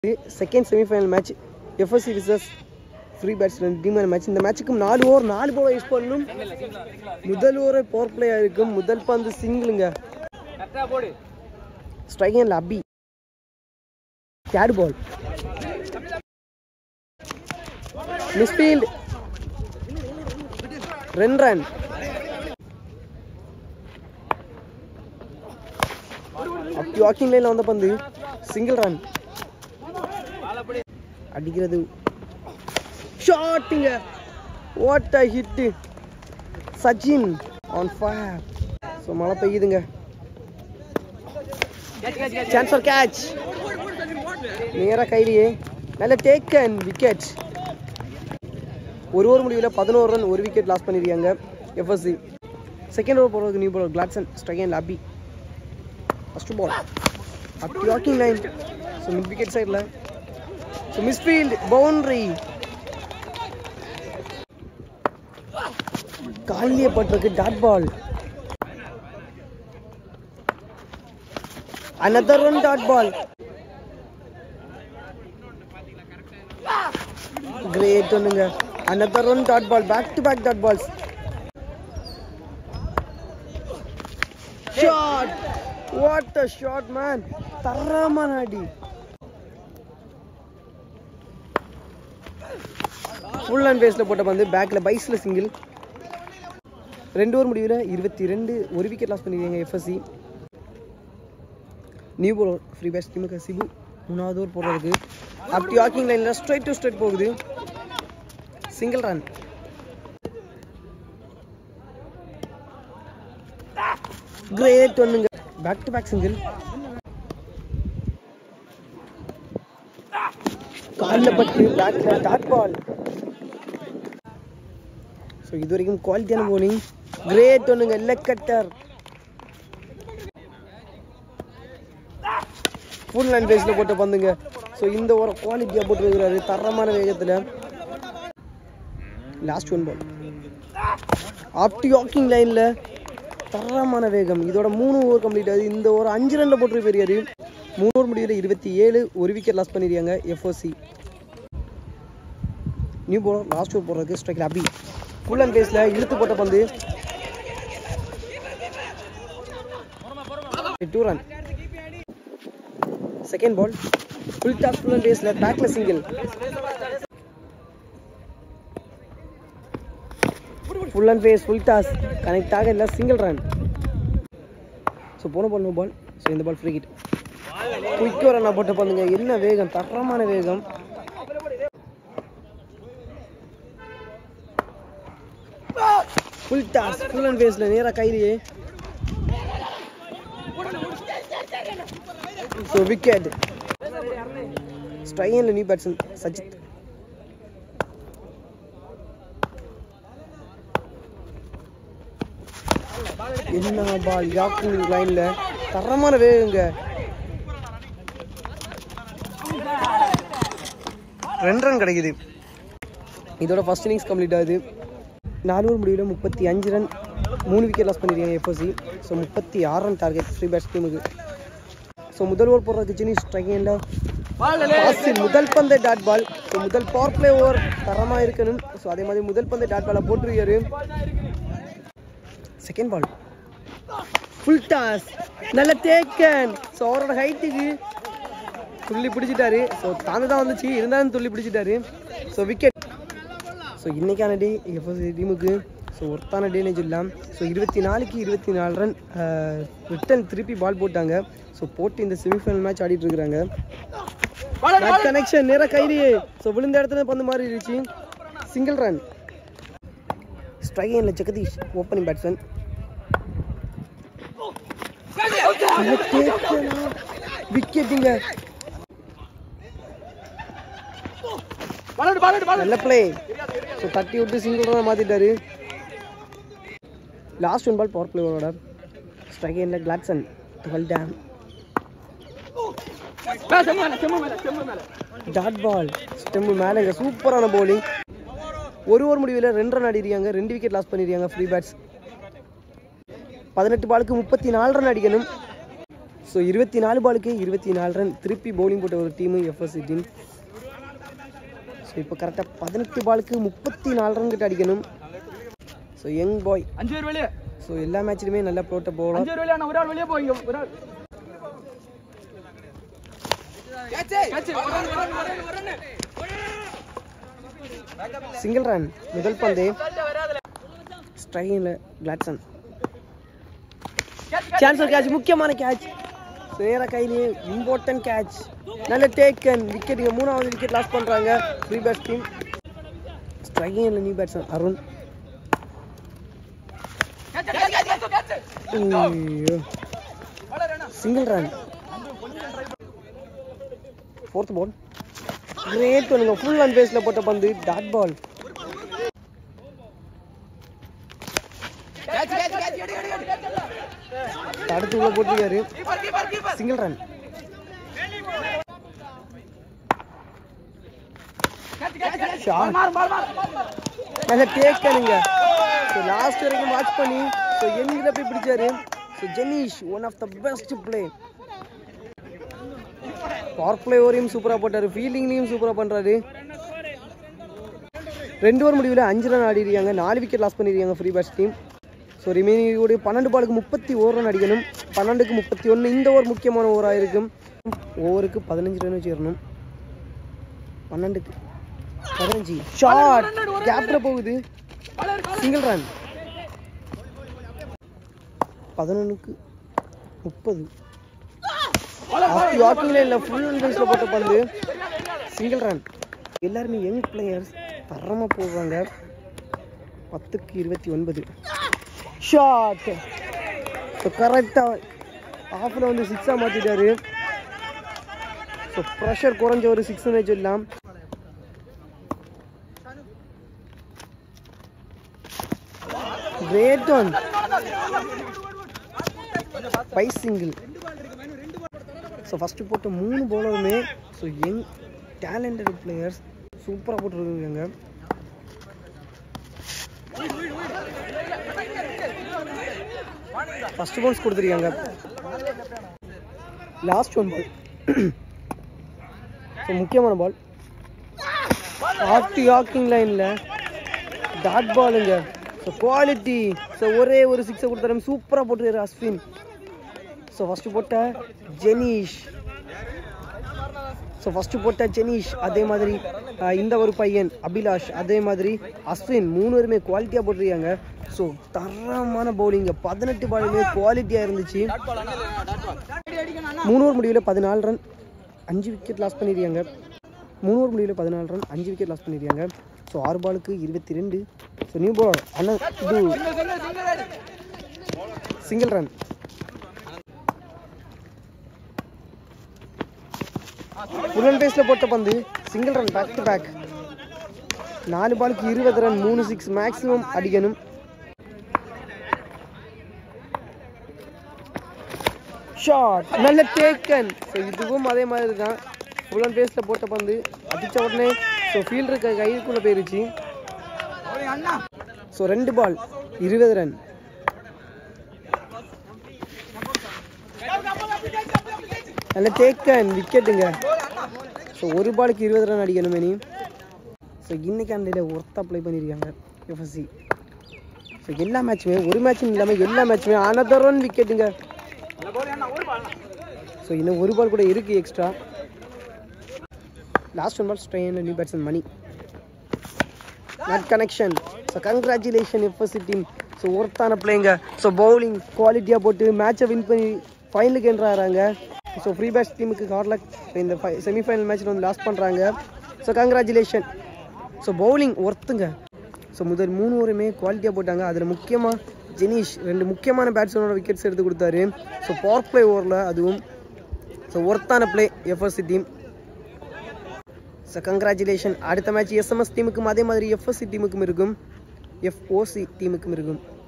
Second semifinal match FSC versus free bats ரெண்டு டீமான match. இந்த மேட்சுக்கு 4 ஓவர் 4 பால் யூஸ் பண்ணணும். முதல் ஓவர் பவர் பிளே இருக்கும். முதல் பந்து சிங்கிளுங்க. ஸ்ட்ரைக் ஹேண்ட்ல அபி கேட் பால் மிஸ்ஃபீல்ட் 2 ரன். அப்படி வாக்கிங் லைன்ல வந்த பந்து சிங்கிள் ரன். அடிக்கிறது ஷாட்டுங்க. What a hit. Sachin on fire. So மழை பெய்யுதுங்க. Chance for catch. நேராக கையிலேயே நல்ல டேக்கன் விக்கெட். ஒரு ஓவர் முடிவில் 11 ரன் 1 விக்கெட் லாஸ் பண்ணிருக்காங்க எஃப்எஸ்சி. செகண்ட் ஓவர் போகிறதுக்கு நியூ பாலர் கிளாட்சன். ஸ்ட்ரைக் ஹேண்ட்ல அபி ஃபர்ஸ்ட் பால் அப்படி walking line. So mid wicket சைடில். So misfield boundary. காலியே பட்டிருக்கு. Dot ball. another one dot ball. Great ஒண்ணுங்க. another one dot ball. back to back dot balls. shot. what a shot man. தரமான அடி. Full and பேஸ்ல போட்ட பந்து பேக்ல பைஸ்ல சிங்கிள். 2 ஓவர் முடிவில் 22 1 விக்கெட் லாஸ் பண்ணிருக்காங்க FSC. New bowler Free Bats டீமுக்கு சிபு 3வது ஓவர் போடுறதுக்கு அப்படி வாக்கிங் லைனில் ஸ்ட்ரைட் டு ஸ்ட்ரைட் போகுது. Single run. கிரேட் ஒன்றுங்க. Back to back single. காலில் பட்டு பேக்ல டாட் பால். ஸோ இது வரைக்கும் குவாலிட்டியான போலிங். கிரேட் ஒன்றுங்க. Leg cutter. ஃபுல் அண்ட் பேஸில் போட்ட பந்துங்க. ஸோ இந்த ஓவர் குவாலிட்டியாக போட்டுருக்கிறாரு தரமான வேகத்தில். லாஸ்ட் 1 பால் ஆப்டி வாக்கிங் லைனில் தரமான வேகம். இதோட 3 ஓவர் கம்ப்ளீட் ஆகுது. இந்த ஓவர் 5 ரனில் போட்டு போயிருக்காரு. 3 ஓவர் முடிவில் 27 1 விக்கெட் லாஸ் பண்ணிருக்காங்க FOC. New bowler last over போடுறதுக்கு ஸ்ட்ரைக்கில் அபி ஃபுல் அண்ட் பேஸில் இழுத்து போட்ட பந்து 2 run. Second ball full toss full and பேஸில் பேக்ல single. Full and pace full toss connect ஆக இல்லை. Single run. ஸோ போன பால் நோ பால். ஸோ இந்த பால் ஃப்ரீ ஹிட். குயிக்காக ரன் போட்ட பந்துங்க. என்ன வேகம். தரமான வேகம். ஃபுல் டாஸ் ஃபுல் அண்ட் பேஸில் நேராக கையிலேயே. So wicket. ஸ்ட்ரைக் ஹேண்ட்ல நியூ பேட்ஸ்மேன் சஜித். என்ன பால். யாக்கிங் லைன்ல தரமான வேகுங்க. 2 ரன் கிடைக்குது. இதோட ஃபர்ஸ்ட் இன்னிங்ஸ் கம்ப்ளீட் ஆகுது. 4 ஓவர் முடிவில் 35 ரன் 3 விக்கெட் லாஸ் பண்ணிருக்காங்க FSC. So 36 run target Free Bats டீமுக்கு. ஸோ முதல் ஓவர் போடுறதுக்கு சின்ன ஸ்ட்ரைக் ஹேண்ட்ல முதல் பந்தை டாட் பால். ஸோ முதல் பவர் பிளே ஓவர் தரமாக இருக்கணும். ஸோ அதே மாதிரி முதல் பந்தை டாட் பாலை போட்டுருக்காரு. செகண்ட் பால் ஃபுல் டாஸ் நல்ல டேக்கன். ஸோ அவரோட ஹைட்டுக்கு துள்ளி பிடிச்சிட்டாரு. ஸோ தாங்க தான் வந்துச்சு இருந்தாலும் துள்ளி பிடிச்சிட்டாரு. So wicket. ஸோ இன்றைக்கான டே எஃப்எஸ்சி டீமுக்கு ஸோ ஒர்த்தான டேன்னு சொல்லலாம். ஸோ 24க்கு 24 ரன் ரிட்டன் திருப்பி பால் போட்டாங்க. ஸோ போட்டு இந்த செமிஃபைனல் மேட்ச் ஆடிட்டு இருக்கிறாங்க. கனெக்ஷன் நேராக கையிலேயே. ஸோ விழுந்த இடத்துல பந்து மாதிரி இருந்துச்சு. Single run. ஸ்ட்ரைக் ஹேண்ட்ல ஜெகதீஷ் ஓப்பனிங் பேட்ஸ்மேன். விக்கெட்டுங்க. நல்ல பிளே. ஸோ தட்டி விட்டு சிங்கிள் ரன் மாத்திட்டாரு. லாஸ்ட் 1 பால் பவர் பிளே ஓவரோட ஸ்ட்ரைக் ஹேண்ட்ல கிளாட்சன் 12 டேம் டாட் பால். ஸ்டெம்பு மேலே சூப்பரான பவுலிங். 1 ஓவர் முடிவில் 2 ரன் அடிக்கிறாங்க. 2 விக்கெட் லாஸ் பண்ணிருக்காங்க ஃப்ரீ பேட்ஸ். 18 பாலுக்கு 34 ரன் அடிக்கணும். ஸோ 24 பாலுக்கு 24 ரன் திருப்பி பவுலிங் போட்ட ஒரு டீமு எஃப்எஸ்சி டீம். ஸோ இப்போ கரெக்டாக 18 பாலுக்கு 34 ரன் கிட்ட அடிக்கணும். ஸோ யங் பாய் 5 பேர் வெளியே. ஸோ எல்லா மேட்ச்லையுமே நல்லா போட்ட போகலாம். 5 பேர் வெளியே, ஒரு ஆள் வெளியே போங்க. ஒரு ஆள் சிங்கிள் ரன். முதல் பந்து ஸ்ட்ரைக்கில் கிளாட்சன். சான்ஸ் கேட்ச், முக்கியமான கேட்ச். நேர கையிலேயே இம்பார்ட்டன்ட் கேட்ச். நல்ல டேக்கன். விக்கெட் 3வது விக்கெட் லாஸ் பண்ணுறாங்க ஃப்ரீ பேட்ஸ் டீம். ஸ்ட்ரைக்கில் new batsman Arun. Single run. 4th ball. Great பண்ணுங்க. ஃபுல் அண்ட் பேஸ்ல போட்ட பந்து டாட் பால். தடுத்து உள்ள போட்டிருக்காரு. Single run. நல்ல டேக்கனுங்க. லாஸ்ட் வரைக்கும் வாட்ச் பண்ணி எங்கிட்ட போய் பிடிச்சாரு. Jenish one of the best play. Power play ஓவரையும் சூப்பராக போட்டாரு, ஃபீல்டிங்லையும் சூப்பராக பண்ணுறாரு. 2 ஓவர் முடிவில் 5 ரன் ஆடிருக்காங்க. 4 விக்கெட் லாஸ் பண்ணிருக்காங்க Free Bats team. So remaining 12 பாலுக்கு 31 ரன் அடிக்கணும். 12க்கு 31. இந்த ஓவர் முக்கியமான ஓவராக இருக்கும். ஓவருக்கு 15 ரன் வச்சுக்கணும். 12க்கு 15. ஷார்ட் கேப்ல போகுது. Single run. 11க்கு 30. வாக்கிங்ல இல்லை, ஃபுல் அண்ட் பேஸ்ல போட்ட பந்து சிங்கிள் ரன். எல்லாருமே யங் பிளேயர்ஸ் தரமாக போடுறாங்க. 10க்கு 29. ஷாட். ஸோ கரெக்டாக ஆஃபில் வந்து 6ஆக மாற்றிட்டாரு. ஸோ ப்ரெஷர் குறைஞ்ச ஒரு 6ன்னு சொல்லலாம். Great one. Bye single. So first போட்ட 3 பவுலருமே யங் டேலண்டட் பிளேயர்ஸ் சூப்பராக போட்டுருக்காங்க. ஃபர்ஸ்ட் பவுன்ஸ் கொடுத்துருக்காங்க. Last 1 ball. ஸோ முக்கியமான பால். ஆக்கிங் லைனில் டாட் பாலுங்க. So quality. ஸோ ஒரே ஒரு 6 கொடுத்தாரு. சூப்பராக போட்டுருக்காரு அஸ்வின். ஸோ ஃபஸ்ட்டு போட்ட ஜெனீஷ். அதே மாதிரி இந்த ஒரு பையன் அபிலாஷ், அதே மாதிரி அஸ்வின், 3 பேருமே குவாலிட்டியாக போட்டிருக்காங்க. ஸோ தரமான பவுலிங்க. 18 பாலுமே குவாலிட்டியாக இருந்துச்சு. 3 ஓவர் முடிவில் 14 ரன் 5 விக்கெட் லாஸ் பண்ணியிருக்காங்க. 3 ஓவர் முடிவில் 14 ரன் 5 விக்கெட் லாஸ் பண்ணியிருக்காங்க. ஸோ 6 பாலுக்கு 22. ஸோ நியூ பாலர் ஆனால் இது சிங்கிள் ரன். ஃபுல் அண்ட் பேஸ்ல போட்ட பந்து single run. Back to back. 4 பாலுக்கு 20 ரன் 3 6 மேக்ஸிமம் அடிக்கணும். ஷாட். நல்ல டேக்கன். ஸோ இதுவும் அதே மாதிரி தான். ஃபுல் அண்ட் பேஸ்ல போட்ட பந்து அடித்த உடனே ஃபீல்டருக்கு கைக்குள்ளே போயிருச்சு. So 2 ball 20 run. நல்ல டேக்கன். விக்கெட்டுங்க. ஸோ 1 பாலுக்கு 20 ரன் அடிக்கணும் இனி. ஸோ இன்னைக்கு அண்டையில் ஒர்த்தாக ப்ளே பண்ணியிருக்காங்க எஃப்எஸ்சி. ஸோ எல்லா மேட்சுமே, ஒரு மேட்சும் இல்லாமல் எல்லா மேட்சுமே அனதர் ரன் விக்கெட்டுங்க. ஸோ இன்னும் 1 பால் கூட இருக்குது எக்ஸ்ட்ரா. லாஸ்ட் 1 பால் ஸ்ட்ரைன் new batsman Mani. Not connection. So congratulation FSC team. So ஒர்த்தான பிளேங்க. ஸோ பவுலிங் குவாலிட்டியாக போட்டு மேட்சை வின் பண்ணி ஃபைனலுக்கு என்ட்ராகிறாங்க. ஸோ ஃப்ரீ பேட்ஸ் டீமுக்கு ஹார்ட் லக். இந்த செமிஃபைனல் மேட்ச்சில் வந்து லாஸ் பண்ணுறாங்க. So congratulation. ஸோ பவுலிங் ஒர்த்துங்க. ஸோ முதல் 3 ஓவருமே குவாலிட்டியாக போட்டாங்க. அதில் முக்கியமாக ஜெனீஷ் 2 முக்கியமான பேட்ஸ்மேனோட விக்கெட்ஸ் எடுத்து கொடுத்தாரு. ஸோ பவர் பிளே ஓவரில் அதுவும். ஸோ ஒர்த்தான play FSC team. So congratulation. அடுத்த மேட்ச் எஸ்எம்எஸ் டீமுக்கும் அதே மாதிரி எஃப்எஸ்சி டீமுக்கும் இருக்கும், எஃப்ஓசி டீமுக்கும் இருக்கும்.